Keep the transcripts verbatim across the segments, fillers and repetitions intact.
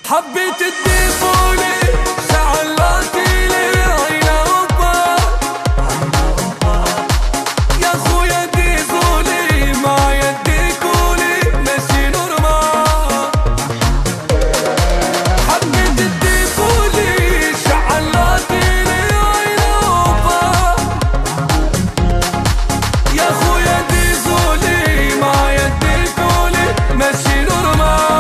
حبيت تضيفولي شعلاتي لي عينا وبا يا خويا ديزولي ما يديكولي ماشي نورمال. حبيت تضيفولي شعلاتي لي عينا وبا يا خويا ديزولي ما يديكولي ماشي نورمال.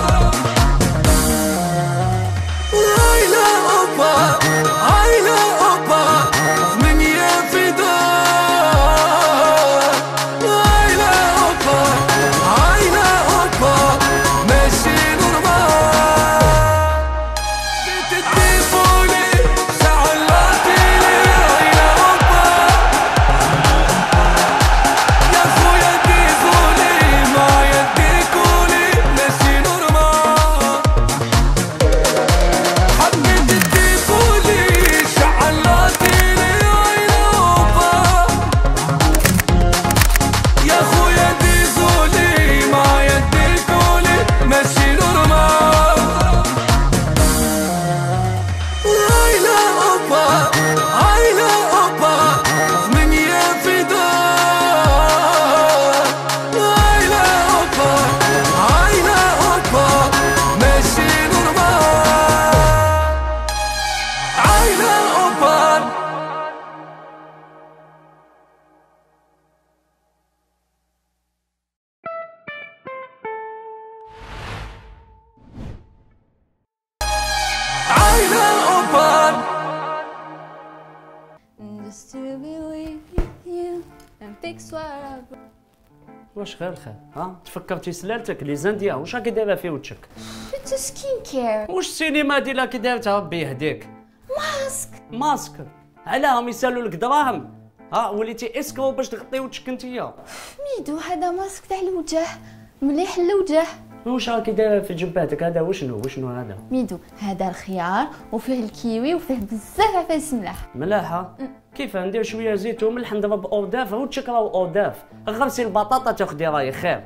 واش غير الخير؟ ها تفكرتي سلالتك لي زانديا واش راكي دايره في وجهك؟ درت سكين كير. واش السينما ديالك كي دارتها ربي يهديك؟ ماسك ماسك علاهم يسالوا لك دراهم؟ ها وليتي اسكرو باش تغطي وجهك نتيا. ميدو هذا ماسك تاع الوجه مليح للوجه. واش راكي دايره في جبهتك هذا وشنو وشنو هذا؟ ميدو هذا الخيار وفيه الكيوي وفيه بزاف عفايس ملاح. ملاحه؟ كيف ندير شويه زيت وملح نضرب اوداف وجهك راهو اوداف. غرسي البطاطا تاخدي راهي خير.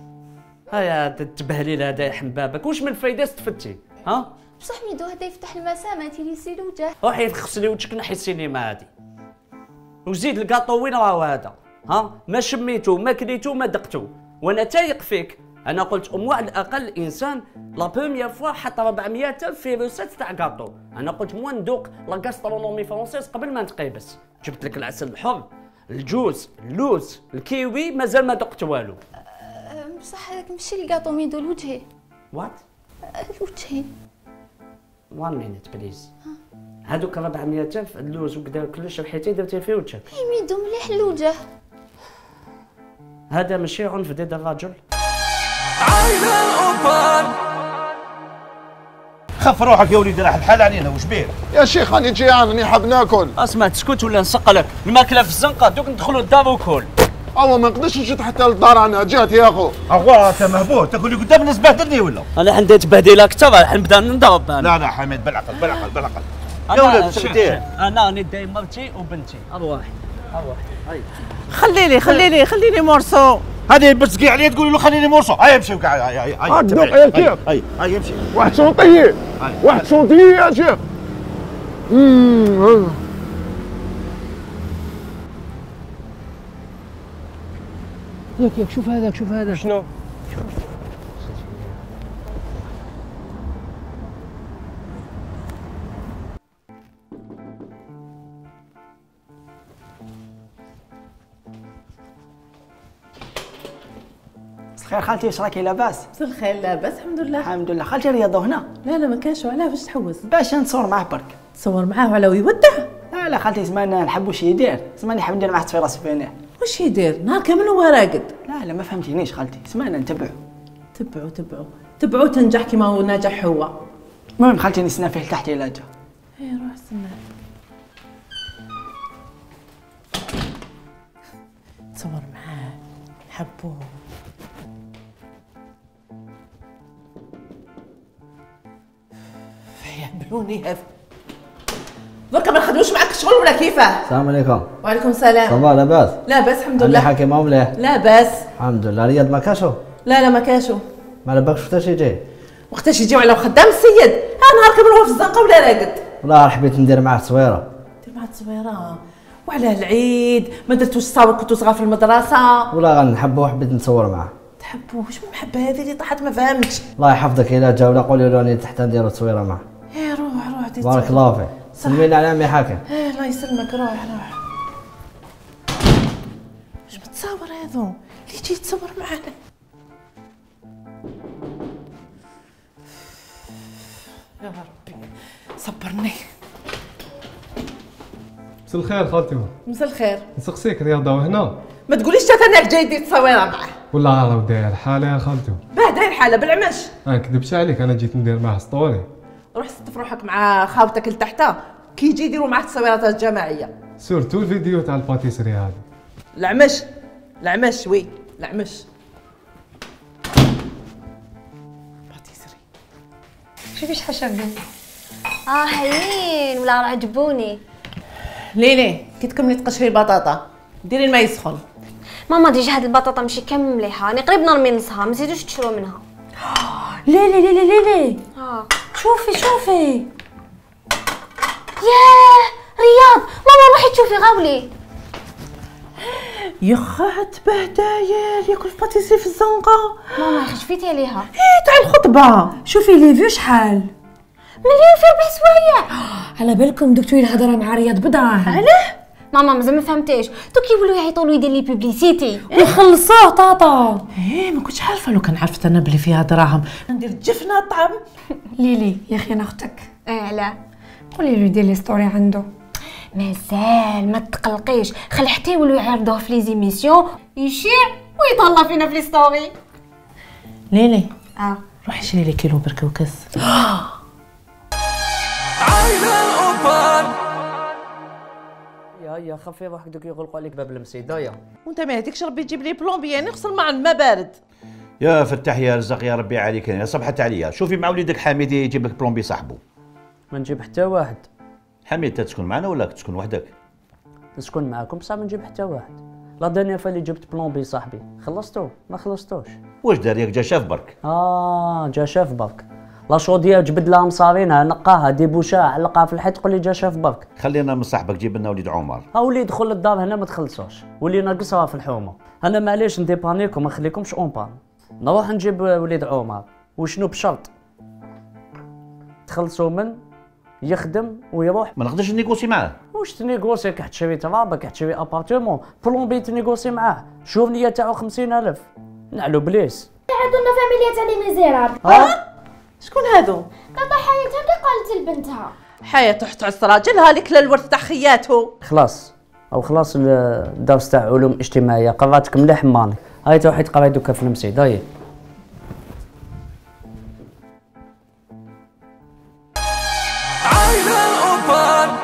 هيا التبهليل هذا يحم بابك واش من فايده استفدتي؟ ها؟ بصح ميدو هذا يفتح المسامات يليسي الوجه. روحي غسلي وجهك نحي السينما هذه. وزيد الكاطو وين راهو هذا؟ ها؟ ما شميتو ما كليتو ما دقتو وانا تايق فيك. انا قلت ام على الاقل الانسان لا بروميير فوا حط أربعمية ألف في روسيت تاع كاطو. انا قلت مو ندوق لا غاسترونومي فرونسيز قبل ما نتقيبس. جبت لك العسل الحر الجوز اللوز الكيوي مازال ما دقت والو. أه بصح هذاك ماشي الكاطو ميدو الوجهي. وات؟ الوجهي. وان مينيت بليز. هذوك أربعمية ألف اللوز وكذا كلش ريحتي درتي في وجهك. اي ميدو مليح الوجه. هذا ماشي عنف ضد الرجل. خف روحك يا وليدي راح الحال علينا واش بيه؟ يا شيخ راني جيعان راني حاب ناكل. اسمع تسكت ولا نسقلك الماكله في الزنقه دوك ندخلوا للدار وكل. اوا ما نقدرش نشد حتى للدار انا جات يا اخو. اغوا انت مهبوط تقول لي قدام الناس بهدلني ولا؟ انا عندي تبهديل اكثر راح نبدا نضرب انا. لا لا حميد بالعقل بالعقل بالعقل. يا ولد واش دير؟ انا راني داي مرتي وبنتي ارواحي ارواحي. هاي خليني خليني خليني مورسو. هذه بتسقي عليه تقول له خليني مرصو. هيا امشي وقع هيا هيا هيا الدوق يا شيخ. هيا هيا امشي. واحد شونطيه واحد شونطيه يا شيخ. امم ياك ياك شوف هذاك شوف هذاك. شنو؟ خير خالتي واش راكي لاباس؟ مساء الخير لاباس الحمد لله. الحمد لله. خالتي رياضه هنا؟ لا لا ما كانش. علاه باش تحوس؟ باش نتصور معاه برك. تصور معاه على ويودع؟ لا لا خالتي زمان نحب واش يدير، زمان نحب ندير معاه تصويره سوفينير. واش يدير؟ نهار كامل هو راقد. لا لا ما فهمتينيش خالتي، زمان نتبعو. تبعو تبعو تبعو تنجح كيما هو ناجح هو. المهم خالتي نستنى فيه لتحت إلا جا. اي روح استنى. تصور معاه حبوه. يهبلوني هذا. دركا ما نخدموش معاك الشغل ولا كيفاه؟ السلام عليكم. وعليكم السلام. صباح لاباس؟ لاباس الحمد لله. عندي حكيمه مليح؟ لاباس الحمد لله. رياض ما كاشو؟ لا لا ما كاشو. ما على بالكش حتى شي جاي؟ وقتاش يجيو على خدام السيد؟ ها نهار كامل هو في الزنقه ولا راقد؟ والله حبيت ندير معاه تصويره. دير معاه تصويره وعلى العيد ما درتوش تصاور كنتو صغار في المدرسه؟ والله غنحبه وحبيت نصور معاه. تحبوه؟ واش من المحبه هذه اللي طاحت ما فهمتش. الله يحفظك الا جاونا قولوا له راني تحت نديروا تصويره معاه. ايه روح روح دير بارك الله فيك. سلمينا على عمي حاكم. ايه الله يسلمك روح روح. واش متصور هذو اللي تجي تصور معانا؟ يا ربي صبرني. مساء الخير خالتي. مساء الخير. نسقسيك رياضة وهنا؟ ما تقوليش تاناك جاي دير تصويره معاه. والله راه داير حالة يا خالتي. باه داير حاله بالعمش. انا كذبت عليك، انا جيت ندير معاه ستوري. روح ستف روحك مع خاوتك لتحت كي يجي يديروا معاه التصويرات الجماعيه. سورتو الفيديو تاع الباتيسري هذه. العمش العمش وي العمش. باتيسري. شوفي شحال شابين. اه هايلين ولا راه عجبوني. ليلي كي تكملي تقشري البطاطا ديري الماء يسخن. ماما ديجا هاد البطاطا ماشي كامل مليحه، راني قريب نرمي نصها، ما تزيدوش تشرو منها. ليلي ليلي ليلي اه شوفي شوفي. ياه رياض، ماما روحي تشوفي غاولي. يخا تباه داير ياكل في باتيسري في الزنقه. ماما يا خشفيتي عليها. ايه تاع الخطبه. شوفي لي فيو شحال مليون في ربع سوايع. على بالكم دكتور الهضره مع رياض بدراهم. علاه؟ ماما مازال ما فهمتيش، دوك يولوا يعيطوا له يدير لي بوبليسيتي ويخلصوه طاطا. ايه ما كنتش عارفه، لو كان عرفت انا بلي فيها دراهم ندير جفنه طعم. ليلي يا اخي انا اختك، ايه علاه؟ قولي له يدير لي ستوري عنده. مازال ما تقلقيش، خلي حتى يولوا يعرضوه في لي زيميسيون يشيع ويطلع فينا في لي ستوري. ليلي اه روحي شري لي كيلو بركوكس. عايلة الأوبان. يا يا خفي روحك دوك يغلقوا عليك باب المسيدايه. وانت ما هديكش ربي تجيب لي بلومبي يعني نغسل مع الماء بارد. يا فتح يا رزق يا ربي عليك، يا صبحت عليا. شوفي مع وليدك حميد يجيب لك بلومبي صاحبه. ما نجيب حتى واحد. حميد تسكن معنا ولا تسكن وحدك؟ نسكن معاكم بصح ما نجيب حتى واحد. لا دانيا فاللي جبت بلومبي صاحبي خلصتو ما خلصتوش. واش دار ياك جا شاف برك؟ اه جا شاف برك. لا شوديه جبد لها مصارينها نقاها ديبوشاها علقها في الحيط تقول لي جا شاف برك. خلينا من صاحبك جيب لنا وليد عمر. ها ولي يدخل للدار هنا ما تخلصوش، واللي ناقصها في الحومه. انا معليش نديبانيكم ما نخليكمش اون بان. نروح نجيب وليد عمر وشنو بشرط تخلصوا من يخدم ويروح. ما نقدرش نيغوسي معاه. واش تنيغوسي كي تشري ترابه كي تشري ابارتمون بلومبي تنيغوسي معاه. شوف نيه تاعو خمسين ألف نعلو بليس. عندنا فاميليا تاع لي ميزيرابل. ها شكون هادو؟ قطع حياتها كي قالت لبنتها. حياته تعس راجلها اللي كلا الورث تاع خياته. خلاص او خلاص الدرس تاع علوم اجتماعيه قراتك مليح ماني. هاي تروحي تقراي دوكا في المسيد. هاي عايلة الأوبان.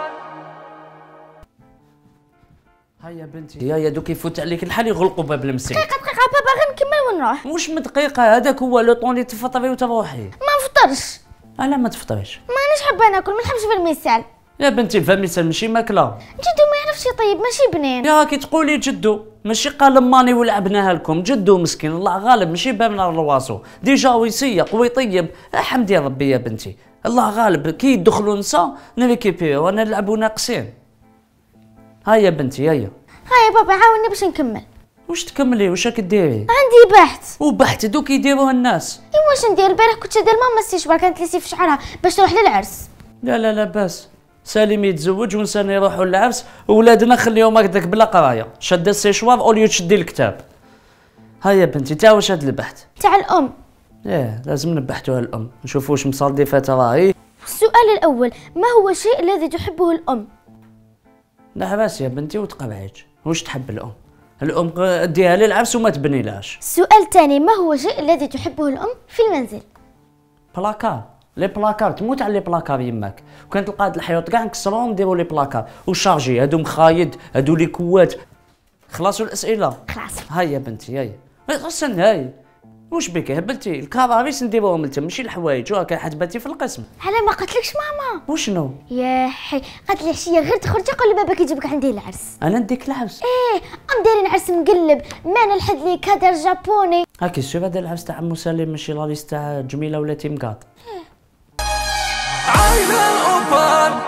هيا بنتي يا يا دوك يفوت عليك الحال يغلقوا باب المسيد. دقيقة دقيقة بابا غير نكمل ونروح. مش من دقيقه هذاك هو لو طون اللي تفطري وتروحي. ما نفطرش. الا ما تفطريش. مانيش حابة ناكل، ما نحبش بالمثال. يا بنتي الفاميسال ماشي ماكله. جدو ما يعرفش يطيب ماشي بنين. يا كي تقولي جدو ماشي قال ماني ولعبناها لكم. جدو مسكين الله غالب ماشي بابنا رواسو ديجا ويسيق ويطيب. حمدي ربي يا بنتي الله غالب كي يدخلوا نساء نريكيبيو وانا نلعبوا ناقصين. هيا يا بنتي هيا. هيا بابا عاوني باش نكمل. واش تكملي واش راك ديري؟ عندي بحث. وبحث دوك يديروه الناس. اي واش ندير؟ البارح كنت شادة ماما السيشوار كانت لي في شعرها باش تروح للعرس. لا لا لا باس. سالم يتزوج ونسان يروحوا للعرس وولادنا خليهم هكذاك بلا قرايه. شاده السيشوار اوليو تشدي الكتاب. هيا بنتي تا واش هاد البحث؟ تاع الام. ايه لازم نبحثوا على الام نشوفوا واش مصادفات راهي. السؤال الاول، ما هو الشيء الذي تحبه الام؟ لحباس يا بنتي وتقبعيج. واش تحب الام؟ الام ديها للعرس وما تبني لهاش. السؤال الثاني، ما هو الشيء الذي تحبه الام في المنزل؟ بلاكار. لي بلاكار تموت على لي بلاكار يماك. وكان تلقى هاد الحيوط كاع نكسروهم نديرو لي بلاكار وشارجي هادو مخايد هادو لي كوات. خلاصوا الاسئله؟ خلاص. هيا يا بنتي هيا. استنى هاي. واش بك هبلتي؟ الكراريس نديروهم لتم ماشي الحوايج. وهاكا حتباتي في القسم. على ما قالتلكش ماما؟ وشنو؟ يا حي قالت لي عشيه غير تخرجي قول لباباك يجيبك عندي العرس. انا نديك العرس؟ ايه ام دايرين عرس مقلب، مانا الحد لي كادر جابوني. هاكي شوف هذا العفس تاع عمو سليم ماشي لا ليست تاع جميله ولا تيمقاط. عايلة الأوبان.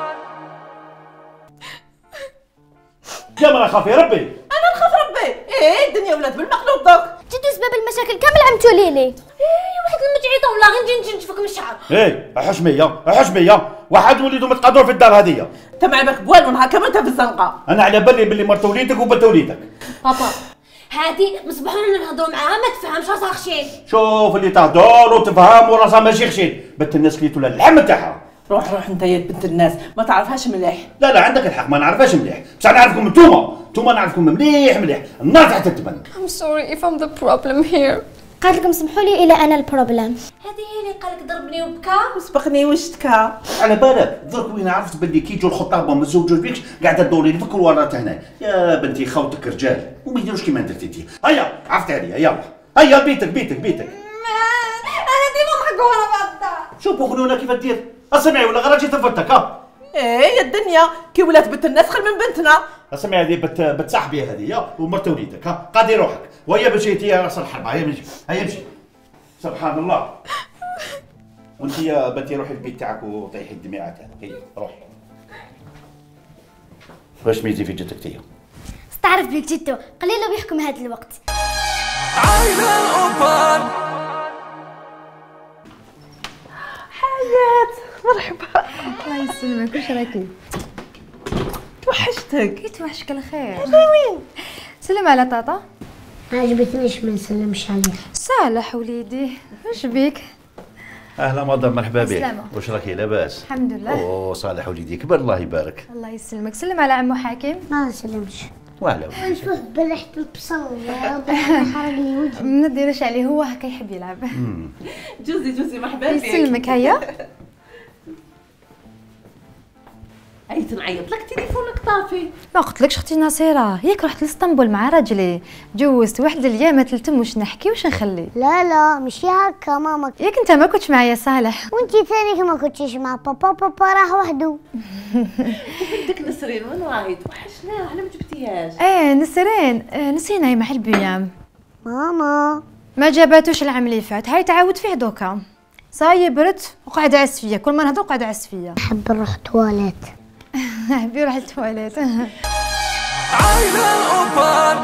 يا مرا خافي ربي. انا نخاف ربي. ايه الدنيا ولات بالمقلوب دوك. جدو سبب المشاكل كامل عمتو ليلي. ايه واحد المتعيطه ولا غير نجي نشوفك من الشعر. ايه حشميه حشميه واحد وليدو متقادروا في الدار هذيا. انت ما بالك بوالو هكا ما انت في الزنقه. انا على بالي باللي مرت وليدك وبنت وليدك. بابا هادي مصباح لنا نهضروا معاها ما تفهمش راسها خشين. شوف اللي تهدر وتفهم وراسها ماشي خشين، بنت الناس كليتو اللحم تاعها. روح روح انت يا بنت الناس ما تعرفهاش مليح. لا لا عندك الحق ما نعرفهاش مليح، بصح نعرفكم انتوما، انتوما نعرفكم مليح مليح، النار تحت التبن. I'm sorry if I'm the problem here. قالت لكم سمحوا لي الى انا البروبلم. هذه هي اللي قالك ضربني وبكى وسبقني وشتكا. على بالك درك وين عرفت باللي كي يجوا الخطابه ما تزوجوش بيكش قاعده تدوري لي في الكروارات هنا. يا بنتي خوتك رجال وما يديروش كيما درتي انت. هيا عرفت عليا يلا هيا بيتك بيتك بيتك. انا ديما نضحكوا ورا بعض. شوفوا خلونا كيف دير. اسمعي ولا غير جيت تفتك ها. ايه يا الدنيا كي ولات بنت الناس خير من بنتنا. اسمعي هذه بنت بنت صاحبي هذه ومرت وليدك ها قادي روحك وهي مشيتي راس الحرب. هيا مشي هيا مشي. سبحان الله. وانت يا بنتي روحي البيت تاعك وطيحي الدميعات هي روحي. واش ميتي في جدك تيا؟ استعرف بك جدو قليله بيحكم هذا الوقت. عايلة الأوبان. حياة مرحبا. الله يسلمك واش راكي؟ توحشتك. يتوحشك الخير. وين؟ سلم على طاطا. ما عجبتنيش ما نسلمش عليه. صالح وليدي واش بيك؟ اهلا مدام مرحبا بك. سلامة. واش راكي لاباس؟ الحمد لله. اوه صالح وليدي كبر الله يبارك. الله يسلمك. سلم على عمو حكيم. ما نسلمش. وعلى نشوف بريحة البصل حرق لي وجهي. ما ديرش عليه هو هكا يحب يلعب. جوزي جوزي مرحبا بك. يسلمك هيا. اي تنعيط لك تليفونك طافي. ما قلتلكش اختي نصيره ياك رحت لاسطنبول مع راجلي جوزت واحد الايام ما تلتم واش نحكي واش نخلي. لا لا ماشي هكا ماما. ياك انت ما كنتش معايا صالح. وانتي ثاني ما كنتيش مع بابا بابا راح وحده. بنتك نسرين وين راهي توحشناها على ما جبتيهاش. ايه نسرين آه نسينا مع البيام. ماما ما جاباتوش العام اللي فات هاي تعاود فيه دوكا. صاي برت وقاعده عس فيا كل ما نهضر قاعده عس فيا. نحب نروح تواليت. حبي روح للتواليت. عايلة الأوبان.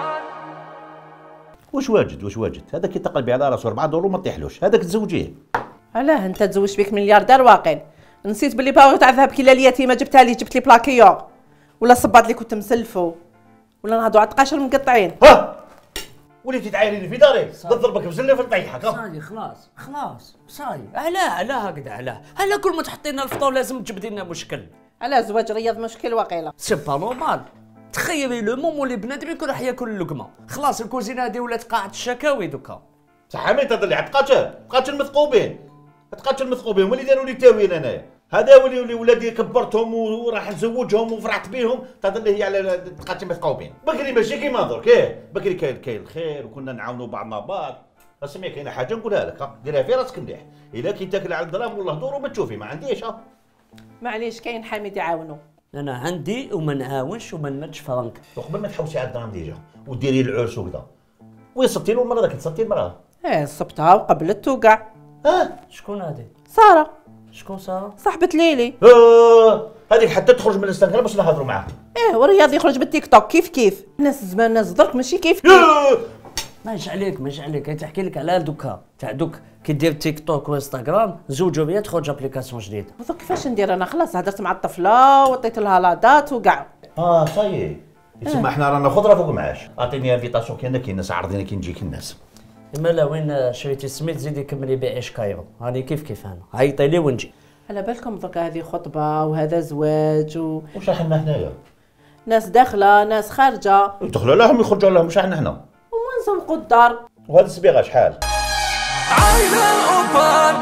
واش واجد واش واجد هذاك كي تقلبي على راسو أربعة دور وما تطيحلوش هذاك تزوجيه. علاه انت تزوج بك ملياردير واقيل. نسيت باللي باغي تاع ذهب كي اليتيمه جبتها لي جبت لي بلاكيور ولا صباط اللي كنت مسلفو ولا نهضوا على تقاشر مقطعين. ها وليتي تعايريني في داري تضربك بزله في نطيحك. صاي خلاص خلاص صاي. علاه علاه هكذا علاه علاه كل ما تحطي لنا الفطور لازم تجبدي لنا مشكل. على زواج رياض مشكل واقيلا. سي با نورمال. تخيلي لو مومون اللي بنادم يكون راح ياكل اللقمه خلاص الكوزينه هذه ولات قاعه الشكاوي دوكا. صح مين تظلي تقاتل تقاتل مثقوبين تقاتل مثقوبين هما اللي داروا لي تاويل انايا. هذا ولي ولي ولادي كبرتهم وراح نزوجهم وفرحت بهم تظل هي على تقاتل مثقوبين. بكري ماشي كيما درك ايه بكري كاين كاين الخير وكنا نعاونوا بعضنا بعض. اسمعي كاينه حاجه نقولها لك ديرها في راسك مليح الا كي تاكل على الدراهم والله دور وما تشوفي ما عنديش. ها معليش كاين حميد يعاونوا. انا عندي وما نعاونش وما نمدش فرنك. وقبل ما تحوسي على الدراهم ديجا وديري العرس وكذا وين صبتي له المره ذاك تصبتي المراه. ايه صبتها وقبلت وكاع. ها شكون هذه؟ ساره. شكون ساره؟ صاحبة ليلي. اه هذيك حتى تخرج من الانستغرام باش نهضروا معاها. ايه والرياض يخرج بالتيك توك كيف كيف. ناس زمان ناس درك ماشي كيف كيف. ماش عليك ماش عليك هي تحكي لك على دوكا تاع دوك كي دير تيك توك وانستغرام زوجوا بيا تخرج ابليكاسيون جديده. دوك كيفاش ندير انا خلاص هدرت مع الطفله وعطيت لها لادات وكاع. اه صاي يسمى احنا رانا خضره فوق معاش. اعطيني انفيتاسيون كاين كاين الناس عرضيني كي نجيك الناس. اما لا وين شريتي السميت زيدي كملي بعيش كايرو هاني كيف كيف انا عيطي لي ونجي. على بالكم درك هذه خطبه وهذا زواج و... واش احنا هنايا؟ ناس داخله ناس خارجه. يدخلوا لهم يخرجوا لهم واش احنا هنا؟ وين نزوقوا الدار. وهذا الصبيغه شحال؟ عايلة الأوبان.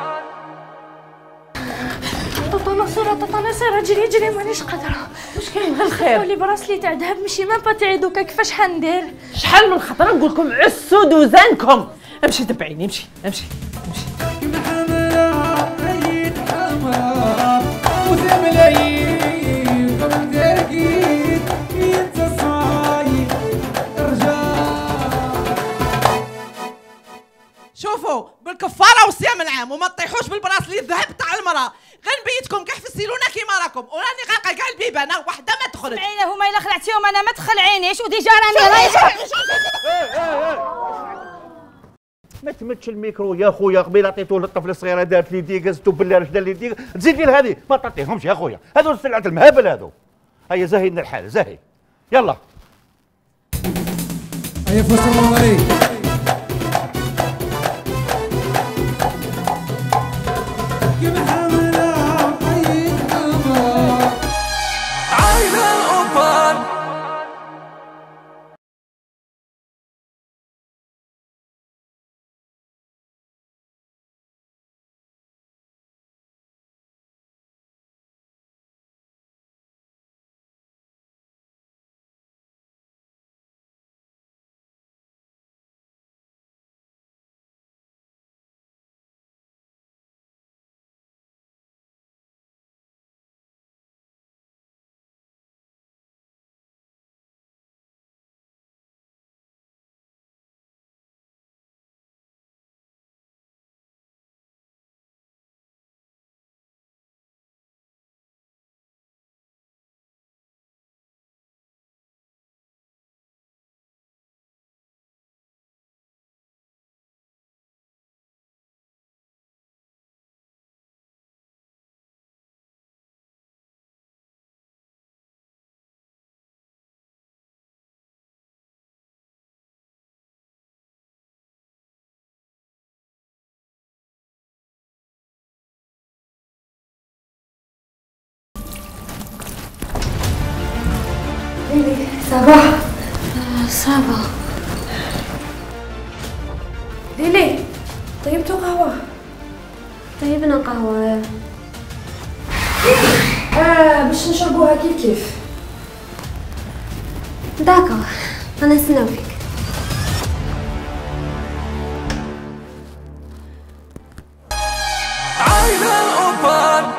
طاطا نصيرة طاطا نصيرة جري جري مانيش قادرة. واش كاين غير الخير؟ ولي براسلي تاع ذهب ماشي ما باتعي دوكا كيفاش حندير؟ شحال من خطره نقول لكم عسوا دوزانكم. امشي تبعيني امشي امشي امشي. شوفوا بالكفاره والصيام العام وما تطيحوش بالبراسلي الذهب تاع المراه، غير نبيتكم كاع فسيلونا كيما راكم وراني غارقه كاع البيبانه وحده ما تخرج. عينه هما الا خلعتيهم انا ما تخلعينيش وديجا راني رايحه. ما تمدش الميكرو يا خويا، قبيله عطيتوه للطفل الصغيره دارت لي ديك زدتو بالله رشدا لي ديك تزيد لي هذه ما تعطيهمش يا خويا، هذو سلعه المهابل هذو. هيا زاهي لنا الحال زاهي يلا. هيا فوسط المنظري عايلة الأوبان. ليلي صباح صباح ليلي طيبتوا قهوة؟ طيبنا قهوة اه باش نشربوها كيف كيف. داكا انا نستناو فيك. عايلة الأوبان.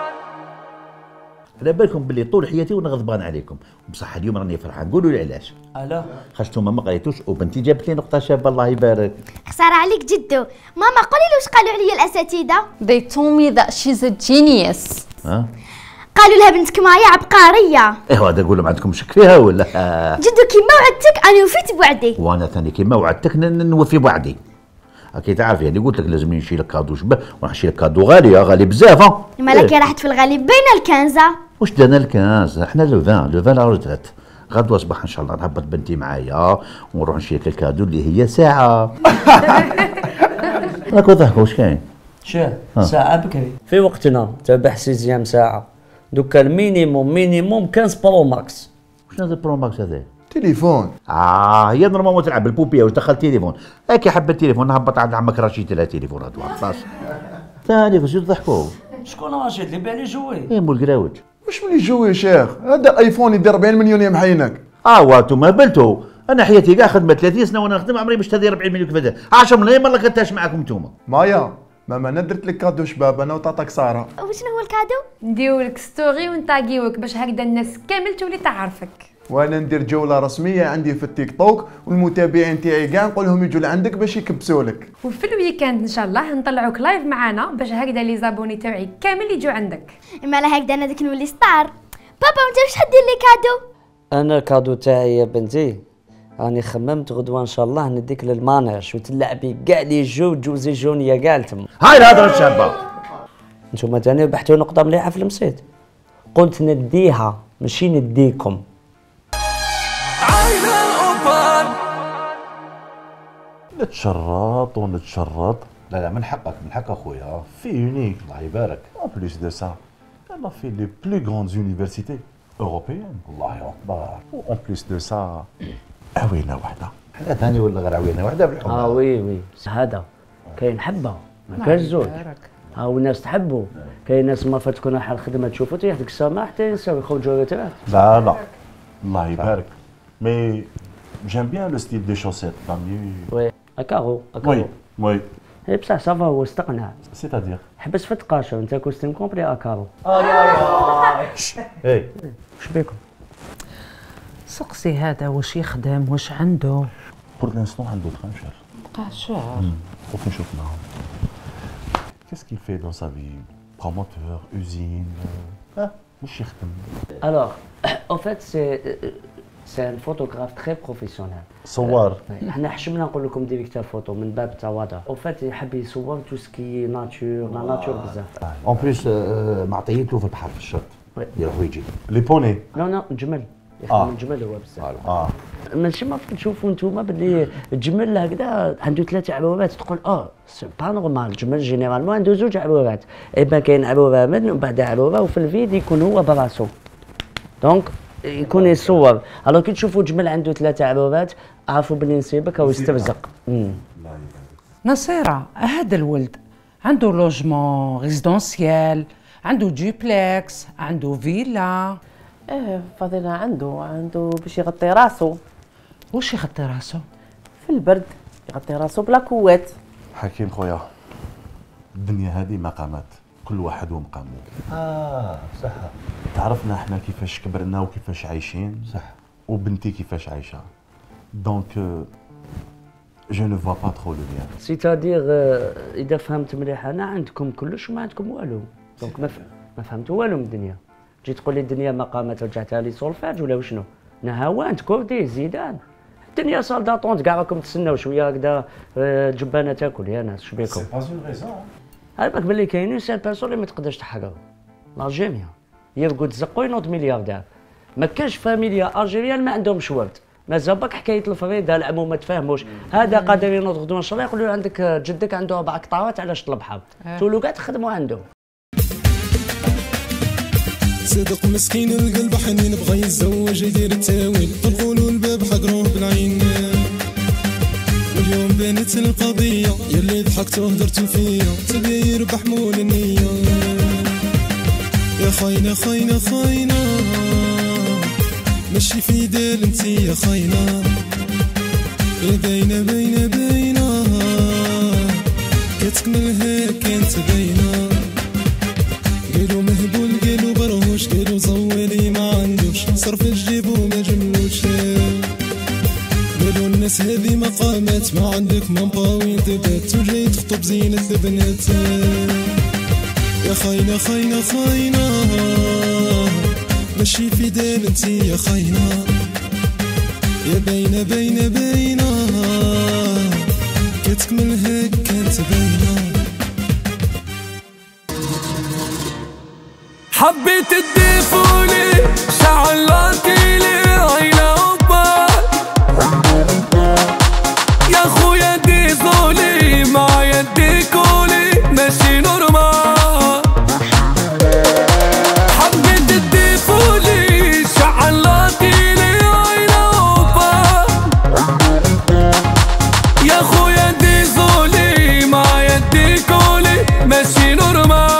على بالكم باللي طول حياتي وانا غضبان عليكم، بصح اليوم راني فرحان. قولوا لي علاش؟ الا خاطر ما قريتوش وبنتي جابت لي نقطه شابه الله يبارك. خسارة عليك جدو. ماما قولي له واش قالوا عليا الاساتذه. They told me that she's a genius. ها؟ قالوا لها بنتك مايا عبقريه. ايوا هذا نقول لهم عندكم شك فيها ولا؟ جدو كيما وعدتك انا وفيت بوعدي. وانا ثاني كيما وعدتك نوفي بوعدي. راكي تعرفي يعني قلت لك لازم نشري لك كادو شبه وراح نشري لك كادو غالي غالي بزاف. مالك إيه؟ راحت في الغالي بين الكنزه. واش دانا الكنز؟ احنا لو فان لو فان لا روتريت. غدوه صباح ان شاء الله نهبط بنتي معايا ونروح نشري لك الكادو اللي هي ساعه. راكو ضحكوا واش كاين؟ شاه ساعة بكري في وقتنا تبع سيزيام ساعة. دوكا المينيموم مينيموم خمسطاش برو ماكس. واش هذا برو ماكس هذا؟ تليفون. اه هي نورمالمون تلعب البوبيه واش دخل تليفون. هاكي حب التليفون نهبط عند عمك رشيد لها تليفون هذا خلاص. ثاني فاش تضحكوا؟ شكون رشيد اللي بيع لي جوي؟ ايه مول الكراوج. واش من يجوي يا شيخ؟ هذا ايفون يدير أربعين مليون يا محينك. اه وانتم ما بلتوا. انا حياتي كاع خدمه ثلاثين سنه وانا نخدم عمري باش تهدي أربعين مليون كيف هذا. عشرة ملايين مره كنتاش معاكم انتوما. مايا ماما انا درت لك كادو شباب انا وطاطاك ساره. وشنو هو الكادو؟ نديرولك ستوري ونطاقيوك باش هكذا الناس كامل تولي تعرفك. وانا ندير جوله رسميه عندي في التيك توك والمتابعين تاعي كاع نقول لهم يجوا لعندك باش يكبسوا لك. وفي الويكاند ان شاء الله نطلعوك لايف معانا باش هكذا لي زابوني تاعي كامل يجوا عندك. مالا هكذا انا ديك نولي ستار. بابا انت واش حدير لي كادو؟ انا الكادو تاعي يا بنتي راني خممت غدوه ان شاء الله نديك للمانيش وتلعبي كاع لي جو جوزي جونيه كاع تما. هاي الهضره الشابه. نتوما تاني بحثوا نقطه مليحه في المصيد. قلت نديها ماشي نديكم. عايلة الأوبان. نتشرط ونتشرط. لا لا من حقك من حق اخويا. في يونيك. الله يبارك. En plus de ça, elle a fait les plus grandes universités européennes. الله اكبر. En plus de ça, عوينه واحده. حنا ثاني ولا غير عوينه واحده بالحب. اه وي وي هذا كاين حبه ما كاينش زوج. ها والناس تحبوا. كاين ناس ما فات تكون حال الخدمه تشوفوا تيحدك السماح حتى ينساو يخرجوا ريترات. لا لا الله يبارك. Mais j'aime bien le style des chaussettes, pas mieux. وي اكاغو اكاغو. Oui, oui. اي بصح صافا هو استقنع. C'est-à-dire حبس في التقاشه انت كوستيم كومبلي اكارو. اي اي اي. واش بيكم؟ سقسي هذا واش يخدم واش عنده؟ pour l'instant عنده ترانشر. قاع الشعر. خوف نشوف معاهم. Qu'est-ce qu'il fait dans sa vie? Promoteur, usine. Ah, مش يخدم. Alors, en fait, c'est c'est un photographe très professionnel. صور. احنا حشمنا نقول لكم ديريكتور فوتو من باب التواضع. En fait يحب يصور تو سكي ناتور، لا ناتور بزاف. اون بليس معطيته في البحر في الشط يروح ويجي. لي بوني. لا لا الجمل. يخدم الجمل هو بزاف. اه ماشي ما تشوفوا نتوما باللي الجمل هكذا عنده ثلاثه عبوات تقول اه سي با نورمال الجمل جينيرالمون عنده زوج عبوات. اي با كاين عبوه من ومن بعد عبوه وفي الفيد يكون هو براسو. دونك يكون يصور. الوغ كي تشوفوا جمل عنده ثلاثه عبوات عرفوا بلي نسيبك او يسترزق. نصيرة هذا الولد عنده لوجمون ريزيدونسيال، عنده دوبلكس، عنده فيلا. ايه فضيلة عنده عنده باش يغطي راسو. واش يغطي راسو؟ في البرد يغطي راسو بلا كوات. حكيم خويا الدنيا هذه مقامات، كل واحد ومقامه. اه صح. تعرفنا احنا كيفاش كبرنا وكيفاش عايشين. صح. وبنتي كيفاش عايشه. دونك جو نو فوا با ترو لو ليان. سيتادير اذا فهمت مليح انا عندكم كلش وما عندكم والو. دونك ما ما فهمتوا والو من الدنيا. تجي تقول لي الدنيا مقامات رجعتها لي سولفاج ولا وشنو؟ نهاوند كوردي زيدان. الدنيا صال داطونت كاع راكم تسناو شويه هكذا جبانه تاكل يا ناس شبيكم. سي با اون ريزون. على بالك بلي كاينين سير بيرسون اللي ما تقدرش تحقروا. الجيريان يرقدوا تزقوا ينوض ملياردير. ما كاش فاميليا الجيريان ما عندهمش ورد. مازال باك حكايه الفريده العمو ما تفهموش. هذا قادر ينوض غدوه ان شاء الله يقولوا عندك جدك عنده اربع قطارات علاش طلب حظ. تولوا كاع تخدموا عنده. صدق مسكين القلب حنين بغى يتزوج يدير التاويل طلقولو الباب حقروه بالعين. واليوم بانت القضية يلي ضحكتو هدرتو فيا تبي يربح مول النية. يا خاينة خاينة خاينة ماشي في دال انتي يا خاينة. يا باينة باينة باينة كتكملها كانت باينة. قالوا مهبول قالوا برهوش قالوا زوالي ما عندوش صرف الجيب وما جملوش. قالوا الناس هذي مقامات ما عندك مامبا وين تبات وجاي تخطب زينة البنات. يا خاينة خاينة خاينة ماشي في دال انتي يا خاينة. يا باينة باينة باينة كتكملها كانت باينة. حبيت تضيفولي شعلاتيلي عيلة وبال يا خويا ديزولي مع يديكولي ماشي نورمال. حبيت تضيفولي شعلاتيلي عيلة وبال يا خويا ديزولي مع يديكولي ماشي نورمال.